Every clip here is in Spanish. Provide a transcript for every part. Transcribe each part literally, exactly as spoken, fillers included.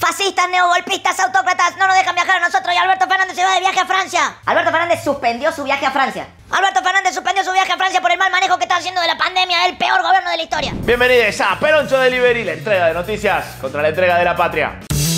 Fascistas, neogolpistas, autócratas, no nos dejan viajar a nosotros y Alberto Fernández se va de viaje a Francia. Alberto Fernández suspendió su viaje a Francia. Alberto Fernández suspendió su viaje a Francia por el mal manejo que está haciendo de la pandemia, el peor gobierno de la historia. Bienvenidos a Peroncho Delivery, la entrega de noticias contra la entrega de la patria.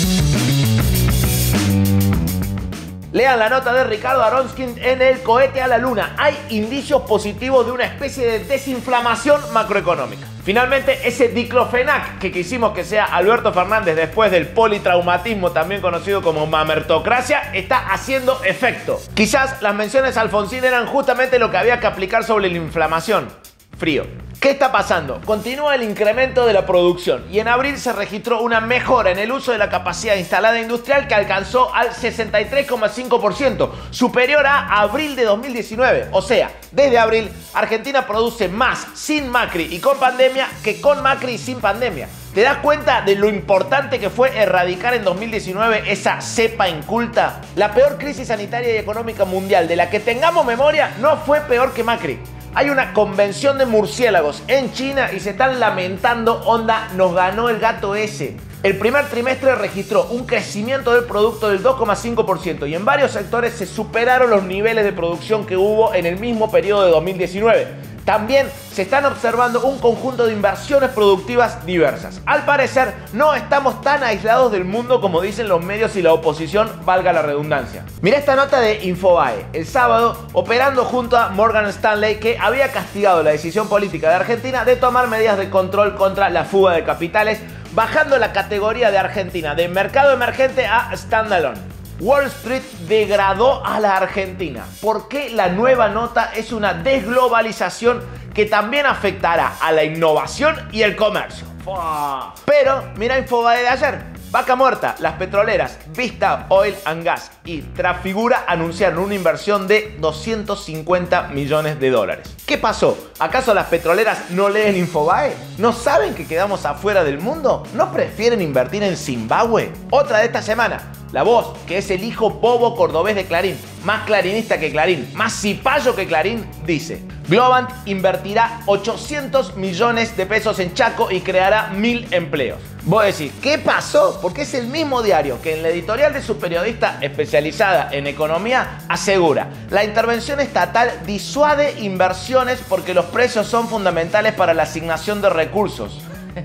Lean la nota de Ricardo Aronskin en El cohete a la luna. Hay indicios positivos de una especie de desinflamación macroeconómica. Finalmente, ese diclofenac que quisimos que sea Alberto Fernández después del politraumatismo, también conocido como mamertocracia, está haciendo efecto. Quizás las menciones a Alfonsín eran justamente lo que había que aplicar sobre la inflamación. Frío. ¿Qué está pasando? Continúa el incremento de la producción y en abril se registró una mejora en el uso de la capacidad instalada industrial que alcanzó al sesenta y tres coma cinco por ciento, superior a abril de dos mil diecinueve. O sea, desde abril, Argentina produce más sin Macri y con pandemia que con Macri y sin pandemia. ¿Te das cuenta de lo importante que fue erradicar en dos mil diecinueve esa cepa inculta? La peor crisis sanitaria y económica mundial de la que tengamos memoria no fue peor que Macri. Hay una convención de murciélagos en China y se están lamentando, onda, nos ganó el gato ese. El primer trimestre registró un crecimiento del producto del dos coma cinco por ciento y en varios sectores se superaron los niveles de producción que hubo en el mismo periodo de dos mil diecinueve. También se están observando un conjunto de inversiones productivas diversas. Al parecer, no estamos tan aislados del mundo como dicen los medios y la oposición, valga la redundancia. Mirá esta nota de Infobae. El sábado, operando junto a Morgan Stanley, que había castigado la decisión política de Argentina de tomar medidas de control contra la fuga de capitales, bajando la categoría de Argentina de mercado emergente a standalone. Wall Street degradó a la Argentina. ¿Por qué la nueva nota es una desglobalización que también afectará a la innovación y el comercio? Pero mira Infobae de ayer. Vaca muerta, las petroleras Vista Oil and Gas y Trafigura anunciaron una inversión de doscientos cincuenta millones de dólares. ¿Qué pasó? ¿Acaso las petroleras no leen Infobae? ¿No saben que quedamos afuera del mundo? ¿No prefieren invertir en Zimbabue? Otra de esta semana. La Voz, que es el hijo bobo cordobés de Clarín, más clarinista que Clarín, más cipayo que Clarín, dice: Globant invertirá ochocientos millones de pesos en Chaco y creará mil empleos. Vos decís, ¿qué pasó? Porque es el mismo diario que en la editorial de su periodista especializada en economía asegura: la intervención estatal disuade inversiones porque los precios son fundamentales para la asignación de recursos.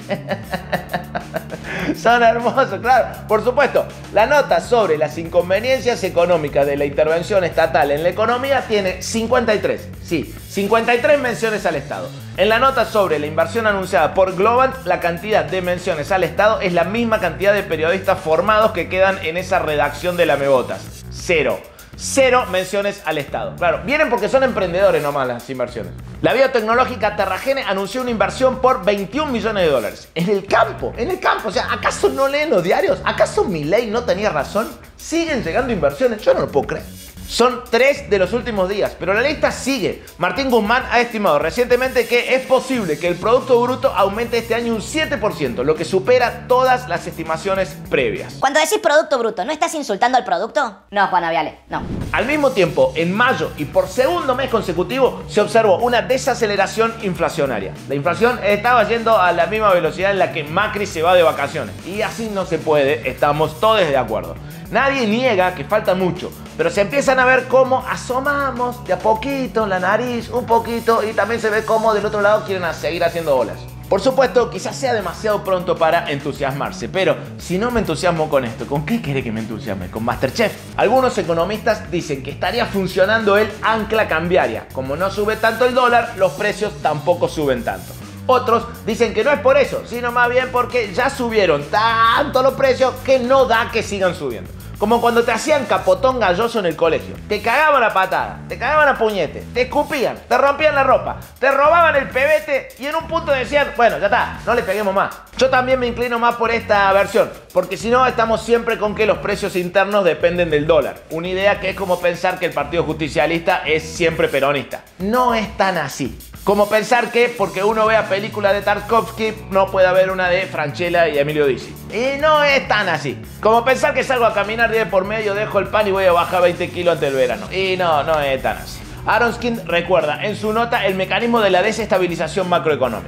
Son hermosos, claro. Por supuesto, la nota sobre las inconveniencias económicas de la intervención estatal en la economía tiene cincuenta y tres, sí, cincuenta y tres menciones al Estado. En la nota sobre la inversión anunciada por Globant, la cantidad de menciones al Estado es la misma cantidad de periodistas formados que quedan en esa redacción de Lamebotas. Cero. Cero menciones al Estado. Claro, vienen porque son emprendedores nomás las inversiones. La biotecnológica Terragene anunció una inversión por veintiún millones de dólares. En el campo, en el campo. O sea, ¿acaso no leen los diarios? ¿Acaso Milei no tenía razón? Siguen llegando inversiones, yo no lo puedo creer. Son tres de los últimos días, pero la lista sigue. Martín Guzmán ha estimado recientemente que es posible que el Producto Bruto aumente este año un siete por ciento, lo que supera todas las estimaciones previas. Cuando decís Producto Bruto, ¿no estás insultando al producto? No, Juana Viale, no. Al mismo tiempo, en mayo y por segundo mes consecutivo, se observó una desaceleración inflacionaria. La inflación estaba yendo a la misma velocidad en la que Macri se va de vacaciones. Y así no se puede, estamos todos de acuerdo. Nadie niega que falta mucho, pero se empiezan a ver cómo asomamos de a poquito la nariz, un poquito, y también se ve cómo del otro lado quieren seguir haciendo olas. Por supuesto, quizás sea demasiado pronto para entusiasmarse, pero si no me entusiasmo con esto, ¿con qué quiere que me entusiasme? ¿Con MasterChef? Algunos economistas dicen que estaría funcionando el ancla cambiaria. Como no sube tanto el dólar, los precios tampoco suben tanto. Otros dicen que no es por eso, sino más bien porque ya subieron tanto los precios que no da que sigan subiendo. Como cuando te hacían capotón galloso en el colegio. Te cagaban a patada, te cagaban a puñete, te escupían, te rompían la ropa, te robaban el pebete y en un punto decían, bueno, ya está, no le peguemos más. Yo también me inclino más por esta versión, porque si no estamos siempre con que los precios internos dependen del dólar. Una idea que es como pensar que el Partido Justicialista es siempre peronista. No es tan así. Como pensar que porque uno vea películas de Tarkovsky no puede haber una de Francella y Emilio Dizzi. Y no es tan así. Como pensar que salgo a caminar día por medio, dejo el pan y voy a bajar veinte kilos antes del verano. Y no, no es tan así. Aronskin recuerda en su nota el mecanismo de la desestabilización macroeconómica.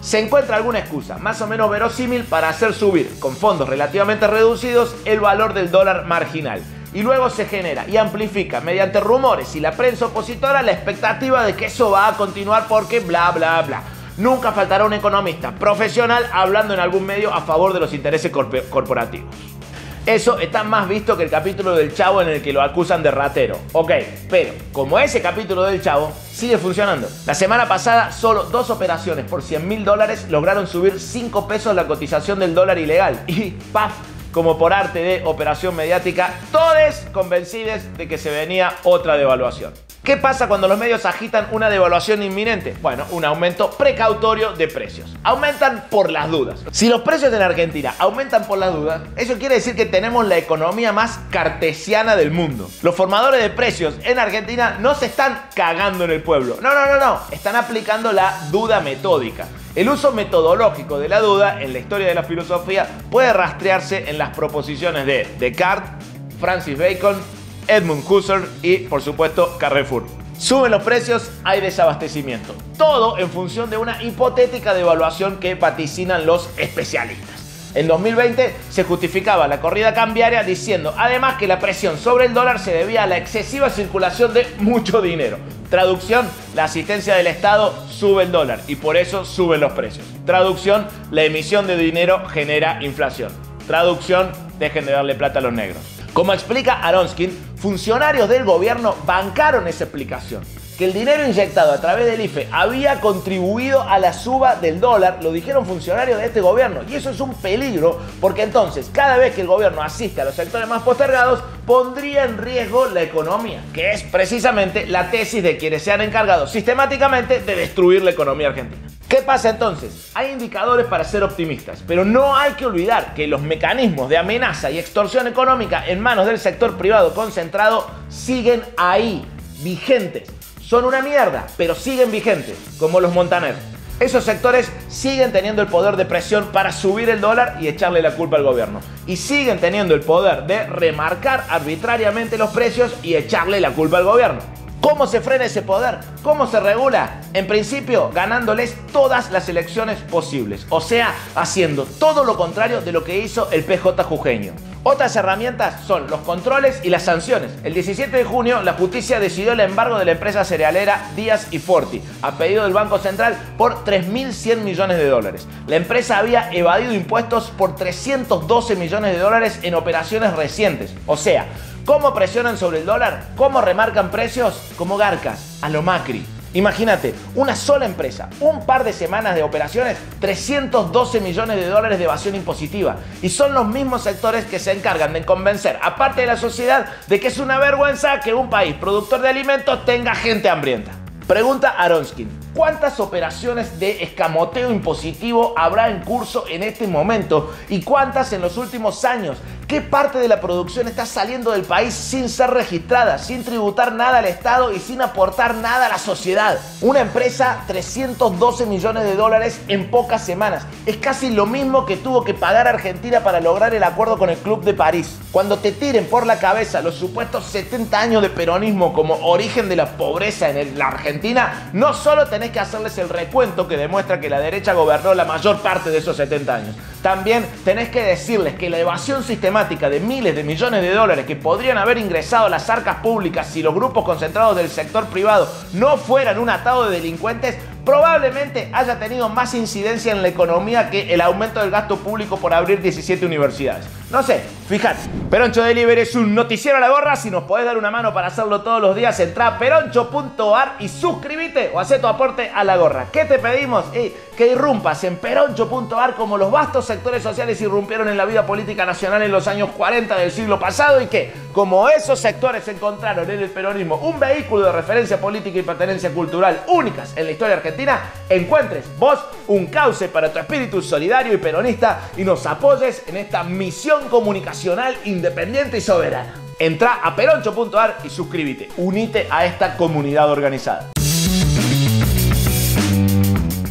se encuentra alguna excusa más o menos verosímil para hacer subir, con fondos relativamente reducidos, el valor del dólar marginal. Y luego se genera y amplifica mediante rumores y la prensa opositora la expectativa de que eso va a continuar porque bla bla bla. Nunca faltará un economista profesional hablando en algún medio a favor de los intereses corp- corporativos. Eso está más visto que el capítulo del Chavo en el que lo acusan de ratero. Ok, pero como ese capítulo del Chavo sigue funcionando. La semana pasada solo dos operaciones por cien mil dólares lograron subir cinco pesos la cotización del dólar ilegal. Y ¡paf! Como por arte de operación mediática, todos convencidos de que se venía otra devaluación. ¿Qué pasa cuando los medios agitan una devaluación inminente? Bueno, un aumento precautorio de precios. Aumentan por las dudas. Si los precios en Argentina aumentan por las dudas, eso quiere decir que tenemos la economía más cartesiana del mundo. Los formadores de precios en Argentina no se están cagando en el pueblo. No, no, no, no. Están aplicando la duda metódica. El uso metodológico de la duda en la historia de la filosofía puede rastrearse en las proposiciones de Descartes, Francis Bacon, Edmund Husserl y, por supuesto, Carrefour. Suben los precios, hay desabastecimiento. Todo en función de una hipotética devaluación que vaticinan los especialistas. En dos mil veinte se justificaba la corrida cambiaria diciendo además que la presión sobre el dólar se debía a la excesiva circulación de mucho dinero. Traducción, la asistencia del Estado sube el dólar y por eso suben los precios. Traducción, la emisión de dinero genera inflación. Traducción, dejen de darle plata a los negros. Como explica Aronskin, funcionarios del gobierno bancaron esa explicación. Que el dinero inyectado a través del I F E había contribuido a la suba del dólar, lo dijeron funcionarios de este gobierno. Y eso es un peligro porque entonces cada vez que el gobierno asiste a los sectores más postergados, pondría en riesgo la economía, que es precisamente la tesis de quienes se han encargado sistemáticamente de destruir la economía argentina. ¿Qué pasa entonces? Hay indicadores para ser optimistas, pero no hay que olvidar que los mecanismos de amenaza y extorsión económica en manos del sector privado concentrado siguen ahí, vigentes. Son una mierda, pero siguen vigentes, como los Montaner. Esos sectores siguen teniendo el poder de presión para subir el dólar y echarle la culpa al gobierno. Y siguen teniendo el poder de remarcar arbitrariamente los precios y echarle la culpa al gobierno. ¿Cómo se frena ese poder? ¿Cómo se regula? En principio, ganándoles todas las elecciones posibles. O sea, haciendo todo lo contrario de lo que hizo el P J jujeño. Otras herramientas son los controles y las sanciones. El diecisiete de junio, la justicia decidió el embargo de la empresa cerealera Díaz y Forti, a pedido del Banco Central, por tres mil cien millones de dólares. La empresa había evadido impuestos por trescientos doce millones de dólares en operaciones recientes. O sea, ¿cómo presionan sobre el dólar? ¿Cómo remarcan precios? Como garcas, a lo Macri. Imagínate, una sola empresa, un par de semanas de operaciones, trescientos doce millones de dólares de evasión impositiva. Y son los mismos sectores que se encargan de convencer a parte de la sociedad de que es una vergüenza que un país productor de alimentos tenga gente hambrienta. Pregunta Aronskin, ¿cuántas operaciones de escamoteo impositivo habrá en curso en este momento? ¿Y cuántas en los últimos años? ¿Qué parte de la producción está saliendo del país sin ser registrada, sin tributar nada al Estado y sin aportar nada a la sociedad? Una empresa, trescientos doce millones de dólares en pocas semanas. Es casi lo mismo que tuvo que pagar Argentina para lograr el acuerdo con el Club de París. Cuando te tiren por la cabeza los supuestos setenta años de peronismo como origen de la pobreza en la Argentina, no solo tenés que hacerles el recuento que demuestra que la derecha gobernó la mayor parte de esos setenta años. También tenés que decirles que la evasión sistemática de miles de millones de dólares que podrían haber ingresado a las arcas públicas si los grupos concentrados del sector privado no fueran un atado de delincuentes probablemente haya tenido más incidencia en la economía que el aumento del gasto público por abrir diecisiete universidades. No sé, fíjate. Peroncho Delivery es un noticiero a la gorra. Si nos podés dar una mano para hacerlo todos los días, entrá a peroncho punto ar y suscríbete o hacé tu aporte a la gorra. ¿Qué te pedimos? Eh, que irrumpas en peroncho punto ar como los vastos sectores sociales irrumpieron en la vida política nacional en los años cuarenta del siglo pasado y que, como esos sectores encontraron en el peronismo un vehículo de referencia política y pertenencia cultural únicas en la historia argentina, encuentres vos un cauce para tu espíritu solidario y peronista y nos apoyes en esta misión comunicacional independiente y soberana. Entrá a peroncho punto ar y suscríbete. Unite a esta comunidad organizada.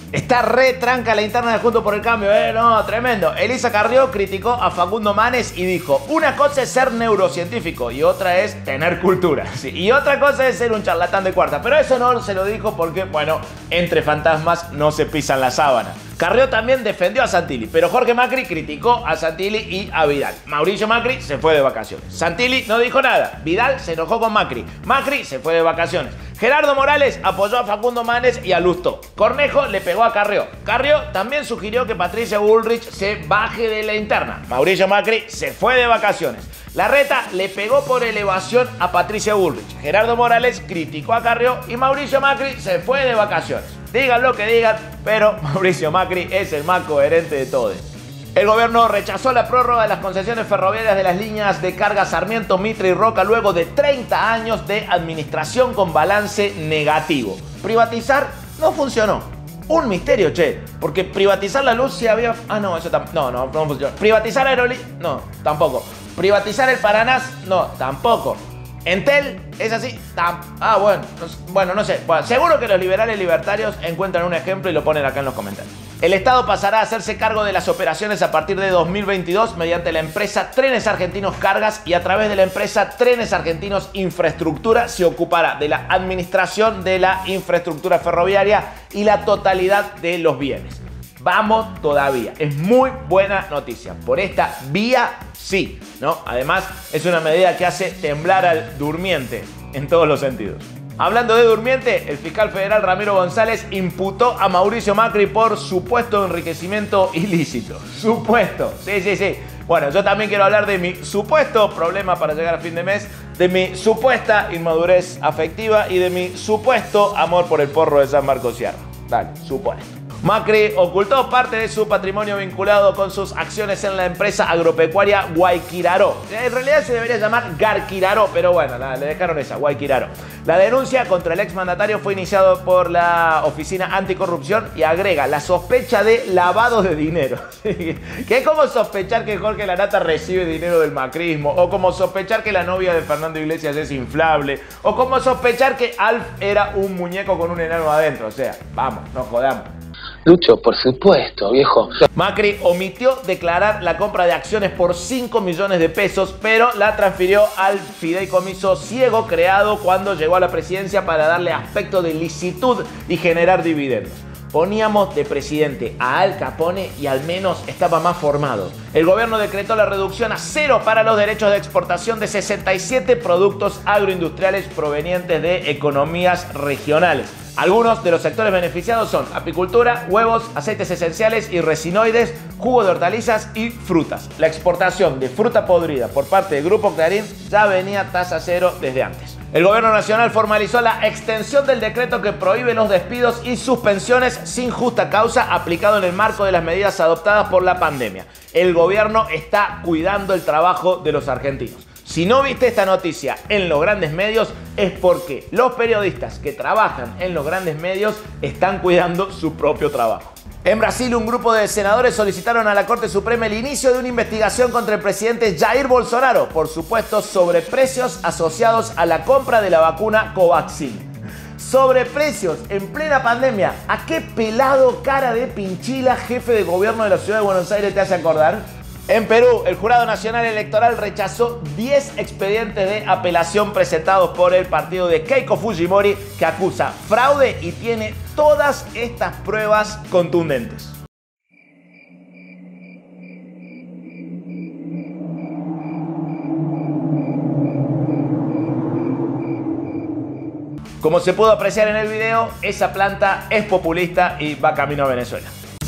Está re tranca la interna de Juntos por el Cambio, eh, no, tremendo. Elisa Carrió criticó a Facundo Manes y dijo: una cosa es ser neurocientífico y otra es tener cultura. Sí, y otra cosa es ser un charlatán de cuarta. Pero eso no se lo dijo porque, bueno, entre fantasmas no se pisan la sábana. Carrió también defendió a Santilli, pero Jorge Macri criticó a Santilli y a Vidal. Mauricio Macri se fue de vacaciones. Santilli no dijo nada. Vidal se enojó con Macri. Macri se fue de vacaciones. Gerardo Morales apoyó a Facundo Manes y a Lustó. Cornejo le pegó a Carrió. Carrió también sugirió que Patricia Bullrich se baje de la interna. Mauricio Macri se fue de vacaciones. Larreta le pegó por elevación a Patricia Bullrich. Gerardo Morales criticó a Carrió y Mauricio Macri se fue de vacaciones. Digan lo que digan, pero Mauricio Macri es el más coherente de todos. El gobierno rechazó la prórroga de las concesiones ferroviarias de las líneas de carga Sarmiento, Mitre y Roca luego de treinta años de administración con balance negativo. Privatizar no funcionó. Un misterio, che. Porque privatizar la luz sí había... Ah, no, eso tampoco. No, no, no funcionó. Privatizar Aerolíneas... No, tampoco. Privatizar el Paranás... No, tampoco. Entel, ¿es así? Tam ah, bueno no, bueno, no sé. Bueno, seguro que los liberales libertarios encuentran un ejemplo y lo ponen acá en los comentarios. El Estado pasará a hacerse cargo de las operaciones a partir de dos mil veintidós mediante la empresa Trenes Argentinos Cargas y a través de la empresa Trenes Argentinos Infraestructura se ocupará de la administración de la infraestructura ferroviaria y la totalidad de los bienes. Vamos todavía. Es muy buena noticia. Por esta vía, sí, ¿no? Además, es una medida que hace temblar al durmiente en todos los sentidos. Hablando de durmiente, el fiscal federal Ramiro González imputó a Mauricio Macri por supuesto enriquecimiento ilícito. Supuesto, sí, sí, sí. Bueno, yo también quiero hablar de mi supuesto problema para llegar a fin de mes, de mi supuesta inmadurez afectiva y de mi supuesto amor por el porro de San Marcos Sierra. Dale, supuesto. Macri ocultó parte de su patrimonio vinculado con sus acciones en la empresa agropecuaria Guayquiraró. En realidad se debería llamar Garquiraró, pero bueno, la, le dejaron esa, Guayquiraró. La denuncia contra el exmandatario fue iniciada por la Oficina Anticorrupción y agrega la sospecha de lavado de dinero. Que es como sospechar que Jorge Lanata recibe dinero del macrismo, o como sospechar que la novia de Fernando Iglesias es inflable, o como sospechar que Alf era un muñeco con un enano adentro. O sea, vamos, no jodamos. Lucho, por supuesto, viejo. Macri omitió declarar la compra de acciones por cinco millones de pesos, pero la transfirió al fideicomiso ciego creado cuando llegó a la presidencia para darle aspecto de licitud y generar dividendos. Poníamos de presidente a Al Capone y al menos estaba más formado. El gobierno decretó la reducción a cero para los derechos de exportación de sesenta y siete productos agroindustriales provenientes de economías regionales. Algunos de los sectores beneficiados son apicultura, huevos, aceites esenciales y resinoides, jugo de hortalizas y frutas. La exportación de fruta podrida por parte del Grupo Clarín ya venía tasa cero desde antes. El gobierno nacional formalizó la extensión del decreto que prohíbe los despidos y suspensiones sin justa causa aplicado en el marco de las medidas adoptadas por la pandemia. El gobierno está cuidando el trabajo de los argentinos. Si no viste esta noticia en los grandes medios es porque los periodistas que trabajan en los grandes medios están cuidando su propio trabajo. En Brasil, un grupo de senadores solicitaron a la Corte Suprema el inicio de una investigación contra el presidente Jair Bolsonaro por supuestos sobreprecios asociados a la compra de la vacuna Covaxin. Sobreprecios en plena pandemia. ¿A qué pelado cara de pinchila jefe de gobierno de la ciudad de Buenos Aires te hace acordar? En Perú, el Jurado Nacional Electoral rechazó diez expedientes de apelación presentados por el partido de Keiko Fujimori, que acusa fraude y tiene todas estas pruebas contundentes. Como se pudo apreciar en el video, esa planta es populista y va camino a Venezuela.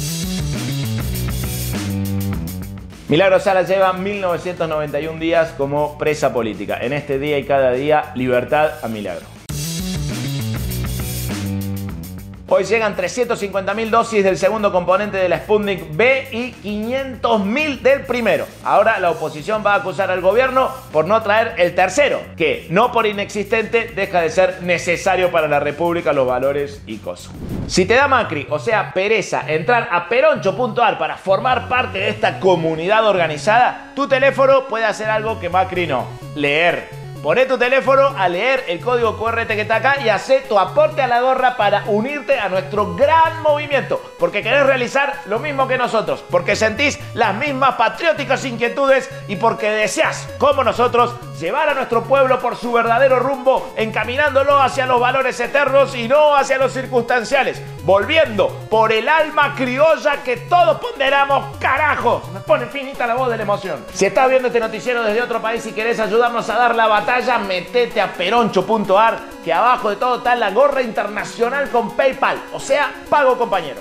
Milagro Sala lleva mil novecientos noventa y un días como presa política. En este día y cada día, libertad a Milagro. Hoy llegan trescientas cincuenta mil dosis del segundo componente de la Sputnik V y quinientos mil del primero. Ahora la oposición va a acusar al gobierno por no traer el tercero, que no por inexistente deja de ser necesario para la República, los valores y cosas. Si te da Macri, o sea pereza, entrar a peroncho punto ar para formar parte de esta comunidad organizada, tu teléfono puede hacer algo que Macri no: leer. Poné tu teléfono a leer el código cu erre que está acá y hacé tu aporte a la gorra para unirte a nuestro gran movimiento. Porque querés realizar lo mismo que nosotros, porque sentís las mismas patrióticas inquietudes y porque deseás, como nosotros, llevar a nuestro pueblo por su verdadero rumbo, encaminándolo hacia los valores eternos y no hacia los circunstanciales, volviendo por el alma criolla que todos ponderamos, carajo. Me pone finita la voz de la emoción. Si estás viendo este noticiero desde otro país y querés ayudarnos a dar la batalla, metete a peroncho punto ar, que abajo de todo está la gorra internacional con PayPal, o sea, pago compañero.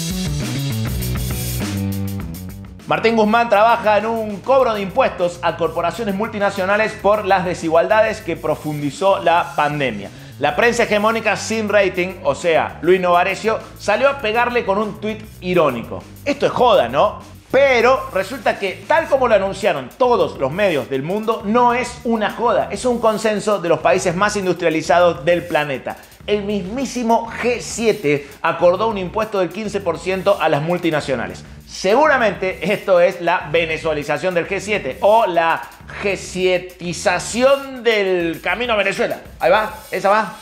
Martín Guzmán trabaja en un cobro de impuestos a corporaciones multinacionales por las desigualdades que profundizó la pandemia. La prensa hegemónica sin rating, o sea, Luis Novarecio, salió a pegarle con un tuit irónico. Esto es joda, ¿no? Pero resulta que, tal como lo anunciaron todos los medios del mundo, no es una joda, es un consenso de los países más industrializados del planeta. El mismísimo Ge siete acordó un impuesto del quince por ciento a las multinacionales. Seguramente esto es la venezualización del Ge siete o la gesietización del camino a Venezuela. Ahí va, esa va.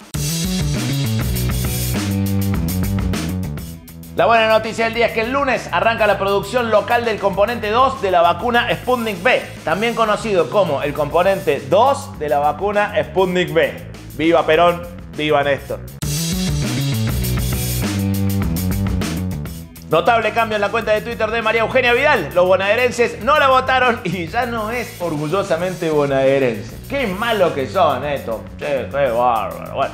La buena noticia del día es que el lunes arranca la producción local del componente dos de la vacuna Sputnik V, también conocido como el componente dos de la vacuna Sputnik V. ¡Viva Perón! ¡Viva Néstor! Notable cambio en la cuenta de Twitter de María Eugenia Vidal. Los bonaerenses no la votaron y ya no es orgullosamente bonaerense. ¡Qué malo que son estos! ¡Qué, qué bárbaro! Bueno.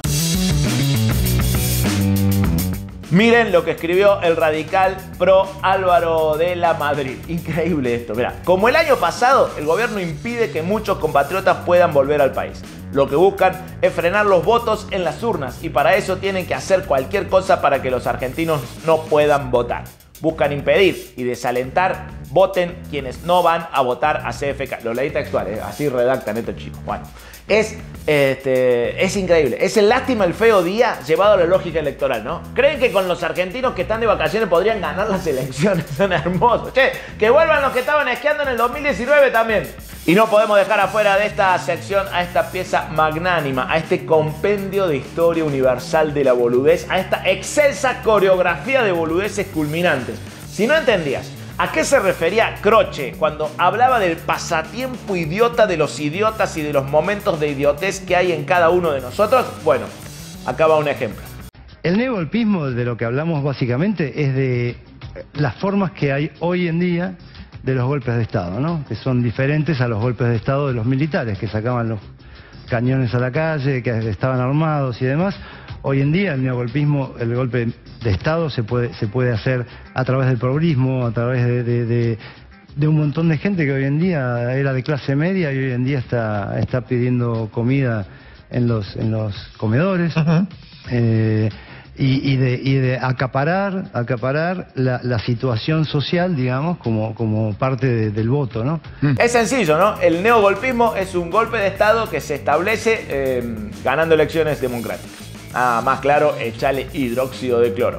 Miren lo que escribió el radical pro Álvaro de la Madrid. Increíble esto. Mirá, como el año pasado, el gobierno impide que muchos compatriotas puedan volver al país. Lo que buscan es frenar los votos en las urnas y para eso tienen que hacer cualquier cosa para que los argentinos no puedan votar. Buscan impedir y desalentar, voten quienes no van a votar a C F K. Lo leí textual, ¿eh? Así redactan estos chicos. Bueno, es, este, es increíble. Es el lástima el feo día llevado a la lógica electoral, ¿no? ¿Creen que con los argentinos que están de vacaciones podrían ganar las elecciones? Son hermosos. Che, que vuelvan los que estaban esquiando en el dos mil diecinueve también. Y no podemos dejar afuera de esta sección a esta pieza magnánima, a este compendio de historia universal de la boludez, a esta excelsa coreografía de boludeces culminantes. Si no entendías a qué se refería Croce cuando hablaba del pasatiempo idiota de los idiotas y de los momentos de idiotez que hay en cada uno de nosotros, bueno, acá va un ejemplo. El neogolpismo, de lo que hablamos básicamente, es de las formas que hay hoy en día de los golpes de Estado, ¿no? Que son diferentes a los golpes de Estado de los militares, que sacaban los cañones a la calle, que estaban armados y demás. Hoy en día el neogolpismo, el golpe de Estado se puede, se puede hacer a través del progrismo, a través de, de, de, de un montón de gente que hoy en día era de clase media y hoy en día está, está pidiendo comida en los, en los comedores. Uh-huh. eh, Y, y, de, y de acaparar, acaparar la, la situación social, digamos, como, como parte de, del voto, ¿no? Es sencillo, ¿no? El neogolpismo es un golpe de Estado que se establece eh, ganando elecciones democráticas. Ah, más claro, echale hidróxido de cloro.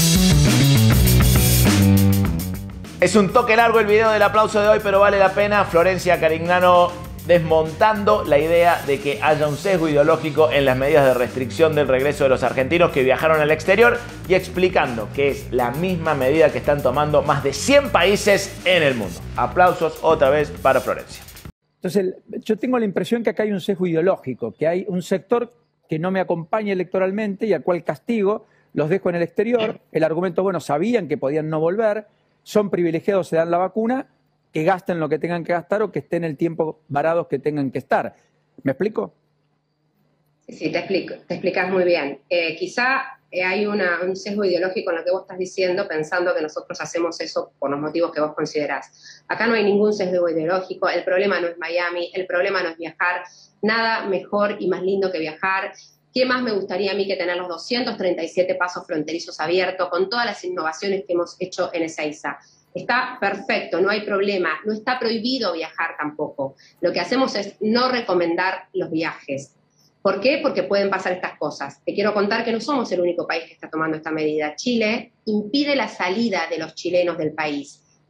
Es un toque largo el video del aplauso de hoy, pero vale la pena. Florencia Carignano desmontando la idea de que haya un sesgo ideológico en las medidas de restricción del regreso de los argentinos que viajaron al exterior y explicando que es la misma medida que están tomando más de cien países en el mundo. Aplausos otra vez para Florencia. Entonces, yo tengo la impresión que acá hay un sesgo ideológico, que hay un sector que no me acompaña electoralmente y al cual castigo, los dejo en el exterior. El argumento, bueno, sabían que podían no volver, son privilegiados, se dan la vacuna, que gasten lo que tengan que gastar o que estén el tiempo varados que tengan que estar. ¿Me explico? Sí, sí, te explico, te explicas muy bien. Eh, quizá eh, hay una, un sesgo ideológico en lo que vos estás diciendo, pensando que nosotros hacemos eso por los motivos que vos considerás. Acá no hay ningún sesgo ideológico, el problema no es Miami, el problema no es viajar, nada mejor y más lindo que viajar. ¿Qué más me gustaría a mí que tener los doscientos treinta y siete pasos fronterizos abiertos con todas las innovaciones que hemos hecho en Ezeiza? Está perfecto, no hay problema, no está prohibido viajar tampoco. Lo que hacemos es no recomendar los viajes. ¿Por qué? Porque pueden pasar estas cosas. Te quiero contar que no somos el único país que está tomando esta medida. Chile impide la salida de los chilenos del país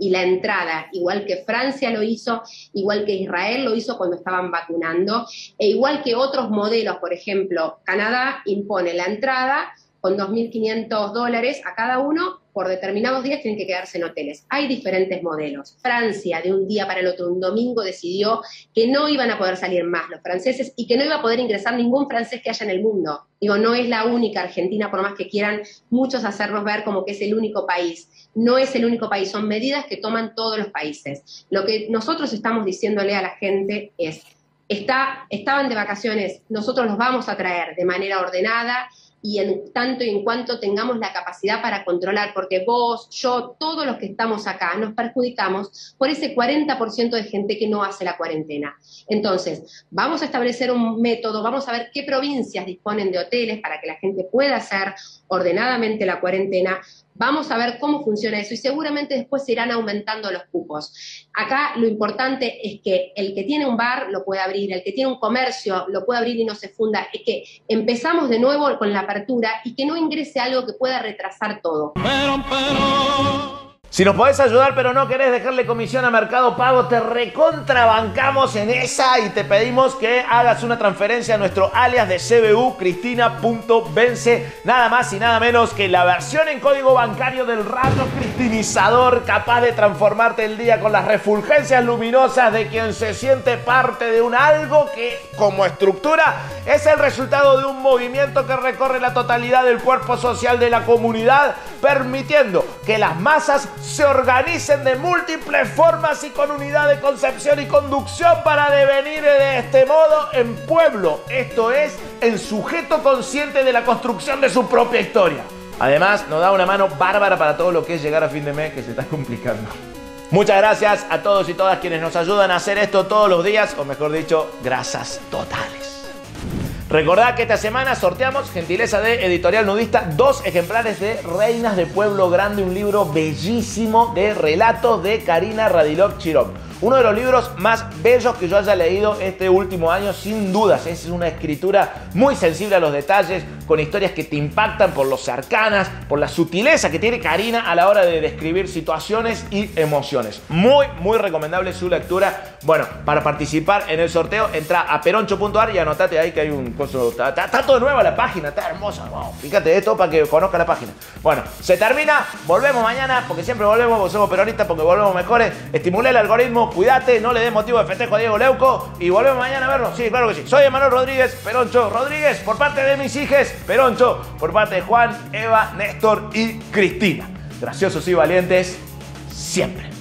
y la entrada, igual que Francia lo hizo, igual que Israel lo hizo cuando estaban vacunando, e igual que otros modelos, por ejemplo, Canadá impone la entrada con dos mil quinientos dólares a cada uno, por determinados días tienen que quedarse en hoteles. Hay diferentes modelos. Francia, de un día para el otro, un domingo, decidió que no iban a poder salir más los franceses y que no iba a poder ingresar ningún francés que haya en el mundo. Digo, no es la única Argentina, por más que quieran muchos hacernos ver como que es el único país. No es el único país, son medidas que toman todos los países. Lo que nosotros estamos diciéndole a la gente es, está, estaban de vacaciones, nosotros los vamos a traer de manera ordenada, y en tanto y en cuanto tengamos la capacidad para controlar, porque vos, yo, todos los que estamos acá nos perjudicamos por ese cuarenta por ciento de gente que no hace la cuarentena. Entonces, vamos a establecer un método, vamos a ver qué provincias disponen de hoteles para que la gente pueda hacer ordenadamente la cuarentena, vamos a ver cómo funciona eso y seguramente después se irán aumentando los cupos. Acá lo importante es que el que tiene un bar lo puede abrir, el que tiene un comercio lo puede abrir y no se funda, es que empezamos de nuevo con la apertura y que no ingrese algo que pueda retrasar todo. Pero, pero... Si nos podés ayudar pero no querés dejarle comisión a Mercado Pago, te recontrabancamos en esa y te pedimos que hagas una transferencia a nuestro alias de C B U, Cristina punto Vence, nada más y nada menos que la versión en código bancario del rayo cristinizador, capaz de transformarte el día con las refulgencias luminosas de quien se siente parte de un algo que, como estructura, es el resultado de un movimiento que recorre la totalidad del cuerpo social de la comunidad, permitiendo que las masas se organicen de múltiples formas y con unidad de concepción y conducción para devenir de este modo en pueblo, esto es, en sujeto consciente de la construcción de su propia historia. Además, nos da una mano bárbara para todo lo que es llegar a fin de mes, que se está complicando. Muchas gracias a todos y todas quienes nos ayudan a hacer esto todos los días, o mejor dicho, grasas totales. Recordad que esta semana sorteamos, gentileza de Editorial Nudista, dos ejemplares de Reinas de Pueblo Grande, un libro bellísimo de relatos de Karina Radilov Chirov. Uno de los libros más bellos que yo haya leído este último año, sin dudas. Es una escritura muy sensible a los detalles, con historias que te impactan por lo cercanas, por la sutileza que tiene Karina a la hora de describir situaciones y emociones. Muy, muy recomendable su lectura. Bueno, para participar en el sorteo, entra a peroncho punto ar y anotate ahí que hay un coso. Está, está, está todo nueva la página, está hermosa. Wow, fíjate esto para que conozca la página. Bueno, se termina. Volvemos mañana, porque siempre volvemos, porque somos peronistas, porque volvemos mejores. Estimulé el algoritmo. Cuídate, no le des motivo de festejo a Diego Leuco y volvemos mañana a vernos. Sí, claro que sí. Soy Emanuel Rodríguez, Peroncho Rodríguez, por parte de mis hijes, Peroncho, por parte de Juan, Eva, Néstor y Cristina. Graciosos y valientes, siempre.